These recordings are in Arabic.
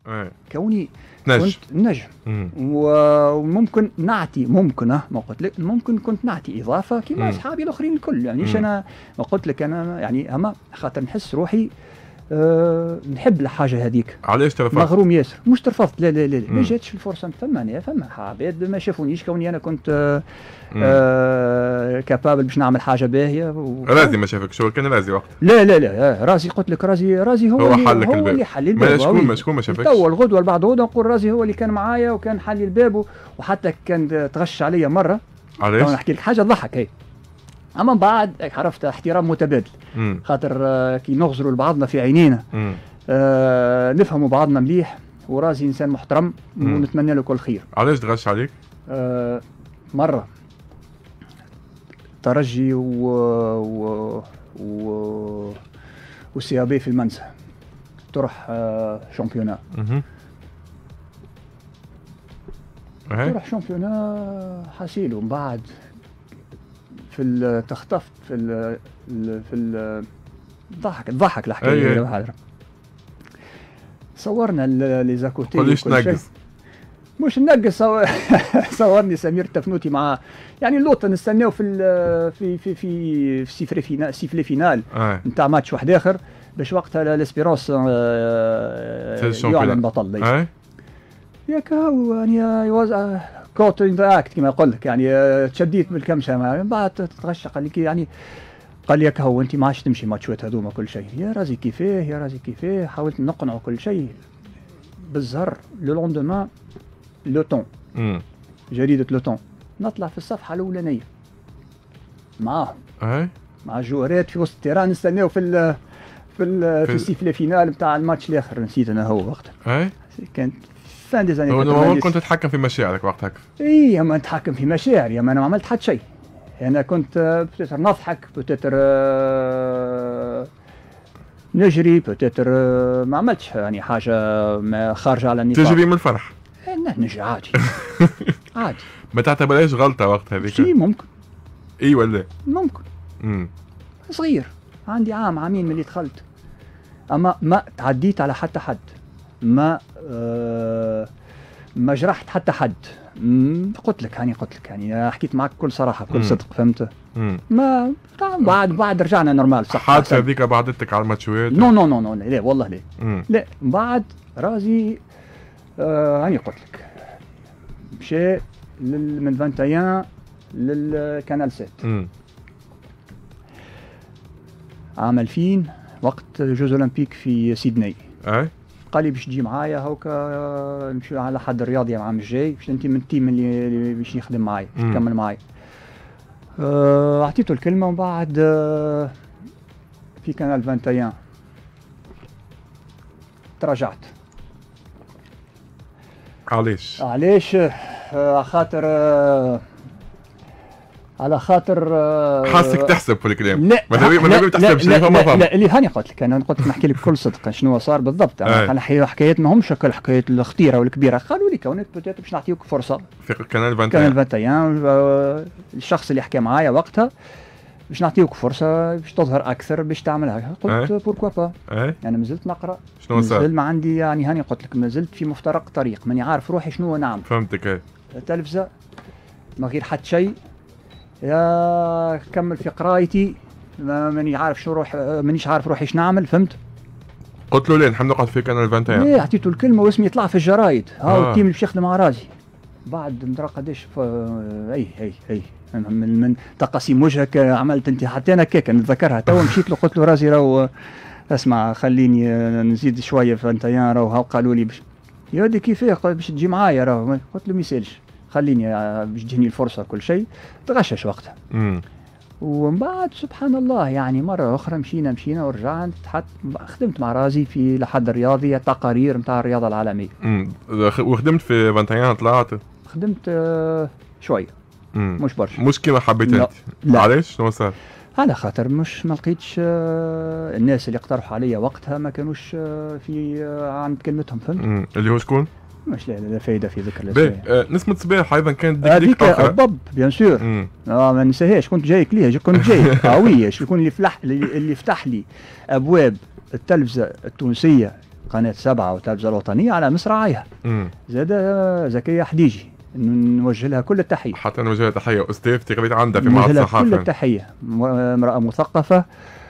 كوني نجم. كنت نجم وممكن نعطي ما قلت لك ممكن كنت نعطي اضافه كيما اصحابي الاخرين الكل يعني انا ما قلت لك انا يعني اما خاطر نحس روحي نحب الحاجه هذيك. علاش ترفضت؟ مغروم ياسر. مش ترفضت لا ما جاتش الفرصه. فما عباد ما شافونيش كوني انا كنت كابابل باش نعمل حاجه باهيه رازي ما شافك شو كان رازي وقت؟ لا رازي قلت لك رازي هو اللي حل الباب. شكون ما شافكش؟ تو الغدوه بعد غدوه نقول رازي هو اللي كان معايا وكان حل الباب وحتى كان تغش عليا مره. علاش؟ نحكي لك حاجه تضحك هي. اما بعد عرفت احترام متبادل خاطر كي نغزروا لبعضنا في عينينا نفهموا بعضنا مليح ورازي انسان محترم ونتمنى له كل خير. علاش تغش عليك؟ مره ترجي وسيابي في المنسى تروح شامبيونا. تروح شامبيونا حاسيل ومن بعد في تخطفت في ضحك الحكايه. صورنا لي زاكوتي. قوليش نقص. مش نقص. صورني سمير التفنوتي مع يعني اللوطه نستناو في سيفلي فينال نتاع ماتش واحد اخر باش وقتها لاسبيرونس يعلن بطل. ياك هو يعني يوز كوت ان ذا اكت كما يقول لك يعني تشديت بالكمشه من بعد تتغشى قال لي يعني قال لي هو انت ما عادش تمشي ماتشات هذوما كل شيء. يا رازي كيفاه حاولت نقنعه كل شيء بالزهر. لو لوندومان لوتون جريده لوتون نطلع في الصفحه الاولانيه معاهم مع الجوارات في وسط التيران نستناو في السيفلي فينال نتاع الماتش الاخر. نسيت انا هو وقتها كانت فان ديزاني. هو كنت تتحكم في مشاعرك وقتها؟ اي ما نتحكم في مشاعري انا ما عملت حتى شيء. انا كنت بتتر نضحك بتتر نجري بتتر ما عملتش يعني حاجه ما خارجه على النطاق. تجري من الفرح؟ نجري عادي. عادي. ما تعتبرهاش غلطه وقت هذيك؟ شي ممكن. اي ولا ممكن. صغير عندي عامين ملي دخلت اما ما تعديت على حتى حد ما جرحت حتى حد. قلت لك يعني حكيت معك بكل صراحه بكل صدق فهمت. ما بعد رجعنا نورمال صح. حادثه هذيك بعدتك على الماتشوات؟ نو لا والله لا. لا بعد رازي هاني قلت لك مشى من 21 للكانال 7 عام 2000 وقت جوز اولمبيك في سيدني. قال لي باش تجي معايا هوكا نمشي على حد الرياضي العام الجاي باش انت من التيم اللي باش يخدم معايا باش تكمل معايا. اعطيته الكلمه ومن بعد في كانال 21 تراجعت. علاش؟ على خاطر حاسك تحسب في الكلام. لا ما تحسبش. لا اللي هاني قلت لك انا قلت لك نحكي لك بكل صدق شنو صار بالضبط. انا حكايات ما همش الحكايات الخطيره والكبيره. قالوا لي كونك باش نعطيوك فرصه في كانال 21 الشخص اللي حكى معايا وقتها باش نعطيوك فرصه باش تظهر اكثر باش تعملها. قلت بوركوا با. انا مازلت نقرا. شنو صار؟ مازال ما عندي يعني هاني قلت لك مازلت في مفترق طريق ماني عارف روحي شنو نعمل. فهمتك. تلفزه ما غير حتى شيء. يا كمل في قرايتي ماني عارف شو مانيش عارف روحي ايش نعمل فهمت. قلت له لا نحب نقعد في كانال 21. ايه عطيته الكلمه واسمي يطلع في الجرايد. التيم اللي باش يخدم مع رازي بعد مدري قداش اي من تقاسيم وجهك عملت انت حتى انا كيك نتذكرها تو. مشيت له قلت له رازي راهو اسمع خليني نزيد شويه في 21 راهو قالوا لي يا ودي كيفاه باش تجي معايا راهو. قلت له ما يسالش خليني باش تجيني الفرصه كل شيء. تغشش وقتها. ومن بعد سبحان الله يعني مره اخرى مشينا ورجعت خدمت مع رازي في لحد الرياضي تقارير نتاع الرياضه العالميه. وخدمت في 21 طلعت؟ خدمت شويه مش برشا. مش كيما حبيت انت؟ علاش شنو صار؟ على خاطر مش ما لقيتش الناس اللي اقترحوا عليا وقتها ما كانوش في عند كلمتهم فهمت. اللي هو شكون؟ مش لا فايده في ذكر الاسماء. نسمة صباح ايضا كانت ديك اخرى. بالضبط بيان سور. ما ننساهاش كنت جايك ليها كنت جاي قويه. شكون اللي فتح لي ابواب التلفزه التونسيه قناة 7 والتلفزة الوطنية على مصراعيها. زاد زكية حديجي نوجه لها كل التحية. حتى نوجه لها تحية، أستاذتي قريت عندها في معهد الصحافة. كل التحية، امرأة مثقفة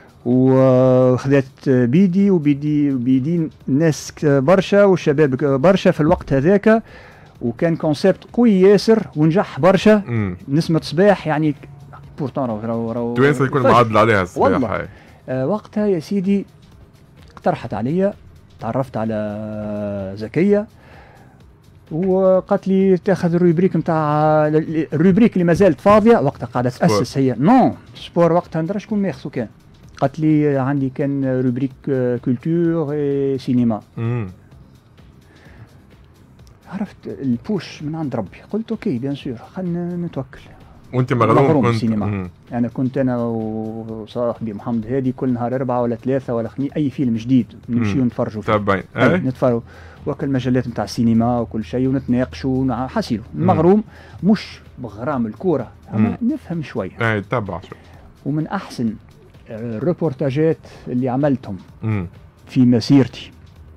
وخذت بيدي وبيدين ناس برشا وشباب برشا في الوقت هذاك، وكان كونسيبت قوي ياسر ونجح برشا. نسمة صباح يعني بورتون راهو توانسة يكون معدل عليها الصباح. وقتها يا سيدي اقترحت عليا، تعرفت على زكية وقالت لي تاخذ الروبريك نتاع الروبريك اللي ما زالت فاضيه وقتها قاعده تاسس هي. نو سبور وقتها ندري شكون ماخذو كان. قالت لي عندي كان روبريك كولتور اي سينما. عرفت البوش من عند ربي، قلت اوكي بيان سور خلينا نتوكل. وانت مغروم كنت بالسينما. انا كنت انا وصاحبي محمد هادي كل نهار 4 ولا 3 ولا اي فيلم جديد نمشيو نتفرجوا فيه. تابعين نتفرجوا وكل المجلات نتاع السينما وكل شيء ونتناقشوا حاسيلو. المغروم مش بغرام الكوره اما نفهم شويه. تابع شوي. ومن احسن الريبورتاجات اللي عملتهم في مسيرتي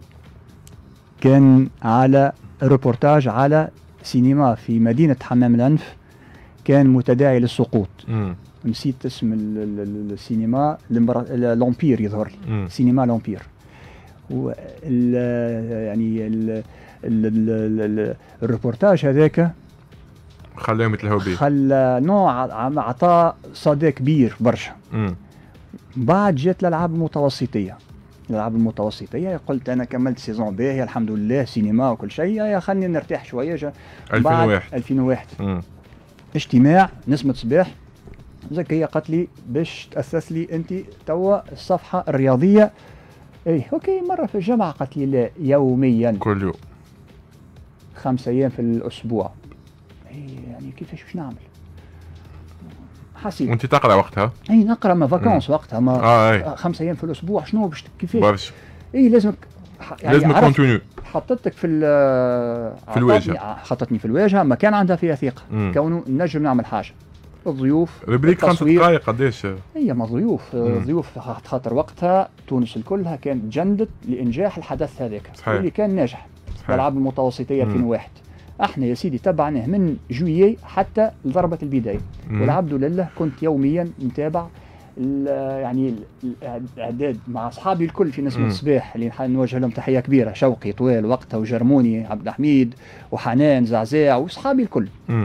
كان على ريبورتاج على سينما في مدينة حمام الأنف، كان متداعي للسقوط. نسيت اسم السينما، لومبير يظهر لي. سينما لومبير. يعني الريبورتاج هذاك خلاهم يتلهوا بيه، خلى نوع عطاء صدى كبير برشا. بعد جات الألعاب المتوسطية. الألعاب المتوسطية قلت أنا كملت سيزون باهية الحمد لله سينما وكل شيء، يا خلني نرتاح شوية. 2001 اجتماع نسمة صباح، زكية قالت لي باش تأسس لي أنت توا الصفحة الرياضية. ايه اوكي مرة في الجامعة. قالت لي لا، يوميا كل يوم 5 أيام في الأسبوع. يعني كيفاش باش نعمل؟ حسيت. وانت تقرا وقتها؟ اي نقرا ما فاكونس وقتها ما 5 أيام في الأسبوع شنو باش كيفاش؟ برشا. اي لازمك يعني لازم كونتينيو. حطتك في الواجهة، حطتني في الواجهة، ما كان عندها فيها ثقة كونه نجم نعمل حاجة. الضيوف ريبريك 5 دقائق قداش؟ هي ما ضيوف خاطر وقتها تونس الكلها كانت جندت لإنجاح الحدث هذاك اللي كان ناجح. الألعاب المتوسطية 2001 احنا يا سيدي تبعناه من جويي حتى ضربة البداية، والعبد لله كنت يوميا متابع يعني الاعداد مع اصحابي الكل في نسمة الصباح اللي نوجه لهم تحية كبيرة، شوقي طويل وقتها وجرموني عبد الحميد وحنان زعزاع واصحابي الكل.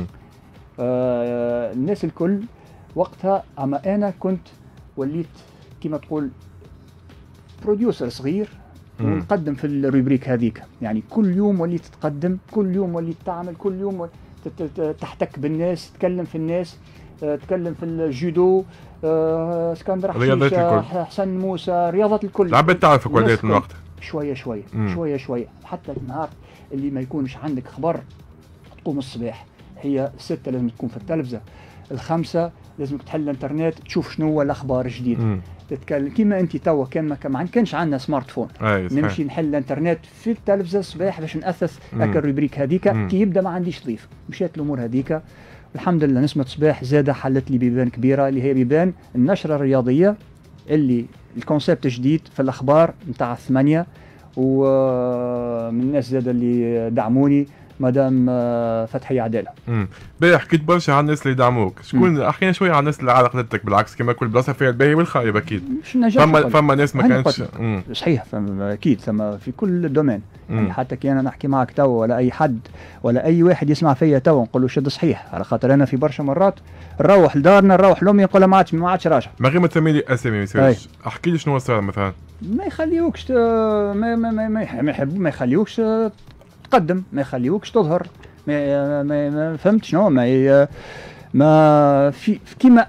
الناس الكل وقتها. اما انا كنت وليت كما تقول بروديوسر صغير ونقدم في الروبريك هذيك، يعني كل يوم وليت تقدم، كل يوم وليت تعمل، كل يوم تحتك بالناس، تتكلم في الناس، تتكلم في الجودو، اسكندر حشيشة، حسن موسى، رياضة الكل. لعبت تعرفك وليت من وقتها شوية شوية حتى النهار اللي ما يكونش عندك خبر تقوم الصباح، هي 6 لازم تكون في التلفزة، 5 لازم تحل الانترنت تشوف شنو هو الاخبار الجديده. تتكلم كيما انت توا ما كانش عندنا سمارت فون، نمشي نحل الانترنت في التلفزه الصباح باش نأسس هكا الروبريك هذيك. كي يبدا ما عنديش ضيف، مشيت الامور هذيك الحمد لله. نسمة صباح زاده حلت لي بيبان كبيره اللي هي بيبان النشره الرياضيه اللي الكونسيبت جديد في الاخبار نتاع 8، ومن الناس زاده اللي دعموني مدام فتحي عداله. باهي حكيت برشا على الناس اللي دعموك، شكون احكينا شويه على الناس اللي عاقلتك بالعكس كما كل بلاصه فيها الباهي والخايب اكيد. فما ناس ما كانتش صحيح، اكيد ثم في كل دومين. يعني حتى كي انا نحكي معك تو ولا اي حد ولا اي واحد يسمع فيا تو نقول له شد صحيح، على خاطر انا في برشا مرات نروح لدارنا نروح لامي نقول ما عادش راجع. ما غير ما تسمي لي اسامي ما يصيرش. احكي لي شنو صار مثلا. ما يخليوكش ما يخليوكش تقدم، ما يخليوكش تظهر، ما فهمت شنو ما في كيما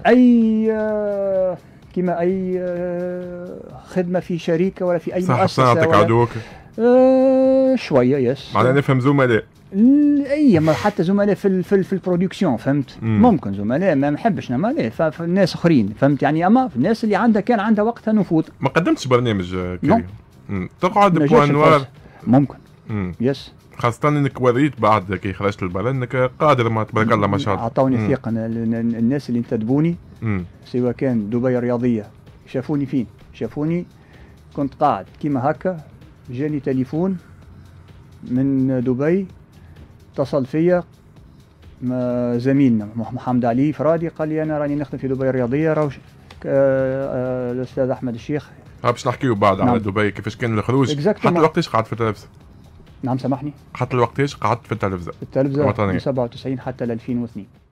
اي خدمه في شركه ولا في اي مؤسسه. صح صنعتك عدوك شويه يس معناها نفهم زملاء. اي ما حتى زملاء في البرودكسيون فهمت. ممكن زملاء ما نحبش نعمل فالناس اخرين فهمت يعني. اما الناس اللي كان عندها وقتها نفوذ. ما قدمتش برنامج كريم تقعد بوانوار ممكن يس، خاصة انك وريت بعد كي خرجت البلد انك قادر ما تبارك الله ما شاء الله. اعطوني ثقة الناس اللي انتدبوني سواء كان دبي الرياضية، شافوني فين؟ شافوني كنت قاعد كيما هكا جاني تليفون من دبي، اتصل فيا زميلنا محمد علي فرادي، قال لي انا راني نخدم في دبي الرياضيه، راهو الاستاذ احمد الشيخ. باش نحكيو بعد على دبي كيفاش كان الخروج. حتى وقتاش قعدت في التلفزه؟ نعم سامحني. حتى وقتاش قعدت في التلفزه؟ في التلفزه من 97 حتى ل 2002.